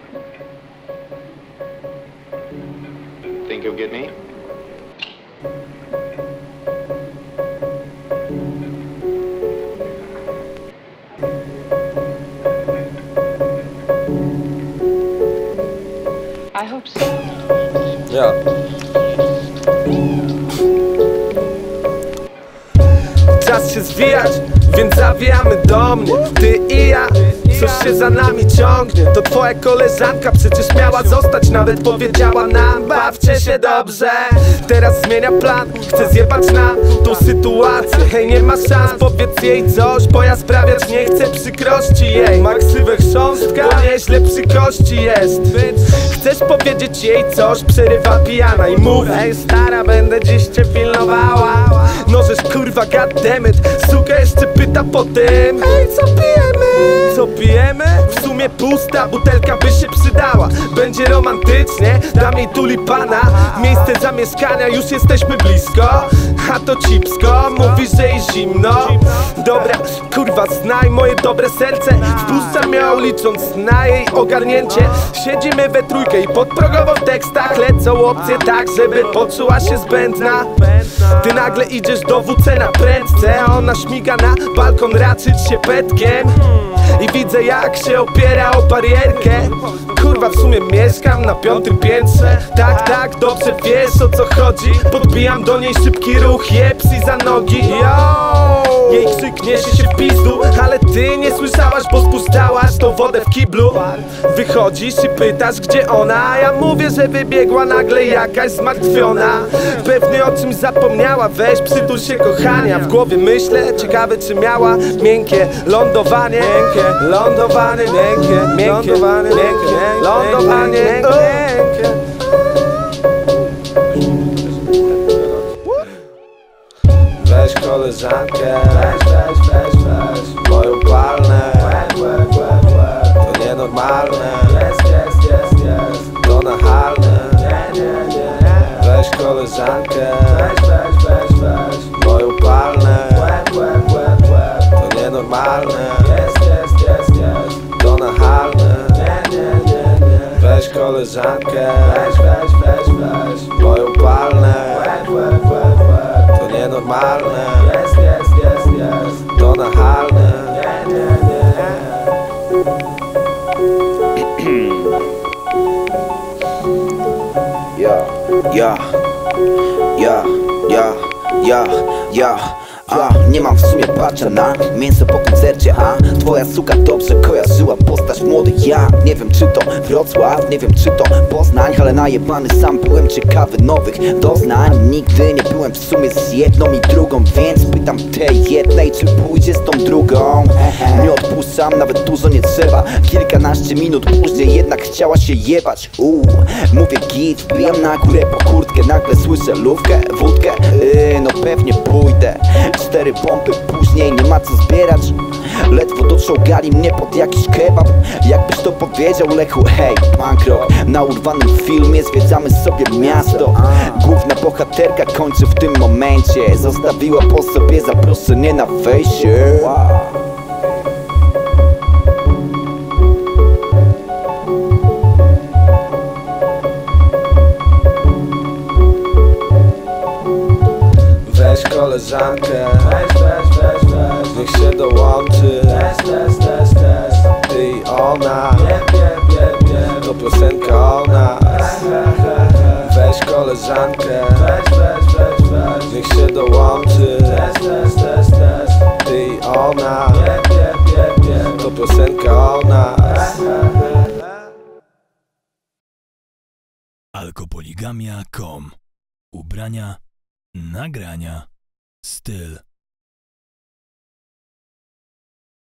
Think you'll get me? I hope so. Ja. Czas się zwijać, więc zawijamy do mnie. Ty i ja, coś się za nami ciągnie. To twoja koleżanka przecież miała zostać. Nawet powiedziała nam, bawcie się dobrze. Teraz zmienia plan, chce zjebać nam tą sytuację. Hej, nie ma szans, powiedz jej coś, bo ja sprawiać nie chcę przykrości jej. Ma ksywę chrząstka, bo nieźle przy kości jest. Chcesz powiedzieć jej coś, przerywa pijana i mówi: hej stara, będę dziś cię pilnowała. No żeś kurwa goddammit, suka jeszcze pyta po tym: hej, co pijemy? Co pijemy? W sumie pusta butelka by się przydała. Będzie romantycznie, dam jej tulipana. Miejsce zamieszkania, już jesteśmy blisko. A to cipsko, mówisz, że jest zimno. Dobra, kurwa, znaj moje dobre serce. Wpuszczam ją licząc na jej ogarnięcie. Siedzimy we trójkę i podprogowo w tekstach lecą opcje tak, żeby poczuła się zbędna. Ty nagle idziesz do WC na prędce, a ona śmiga na balkon raczyć się petkiem. I widzę jak się opiera o barierkę. Kurwa, w sumie mieszkam na 5. piętrze. Tak, tak, dobrze wiesz o co chodzi. Podbijam do niej szybki ruch, jepsi za nogi. Yo! Jej krzyk niesie się w pizdu, ale ty nie słyszałaś, bo spuszczałaś tą wodę w kiblu. Wychodzisz i pytasz gdzie ona, a ja mówię, że wybiegła nagle jakaś zmartwiona. Pewnie o czymś zapomniała, weź przytul się kochania. W głowie myślę, ciekawe czy miała miękkie lądowanie. Miękkie lądowanie, miękkie lądowanie, miękkie lądowanie, miękkie. Weź koleżankę, weź moją palnę. To nienormalne, to nachalne. Weź koleżankę, weź moją palnę. To nienormalne, to nachalne. Weź koleżankę, weź moją palnę. To nienormalne, to nachalne. Nie mam w sumie pacza na mięso po koncercie, a twoja suka dobrze kojarzyła postać młodych. Ja nie wiem czy to Wrocław, nie wiem czy to Poznań, ale najebany sam byłem ciekawy nowych doznań. Nigdy nie byłem w sumie z jedną i drugą, więc pytam tej jednej, czy pójdzie z tą drugą. Nie odpuszczam, nawet dużo nie trzeba. Kilkanaście minut później jednak chciała się jebać. Mówię git, wbijam na górę po kurtkę. Nagle słyszę lówkę, wódkę, no pewnie pójdę. 4 pompy później, nie ma co zbierać. Ledwo doczołgali mnie pod jakiś kebab. Jakbyś to powiedział Lechu, hej, punk rock. Na urwanym filmie zwiedzamy sobie miasto. Główna bohaterka kończy w tym momencie. Zostawiła po sobie zaproszenie na wejście. Weź koleżankę, niech się dołączy. Ty i ona, to piosenka o nas. Weź koleżankę, niech się dołączy. Ty i ona, to piosenka o nas. Alkopoligamia.com. Ubrania, nagrania, styl.